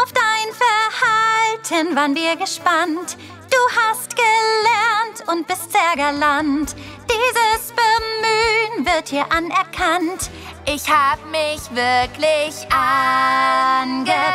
Auf dein Verhalten waren wir gespannt. Du hast gelernt und bist sehr galant. Dieses Bemühen wird hier anerkannt. Ich hab mich wirklich angestrengt.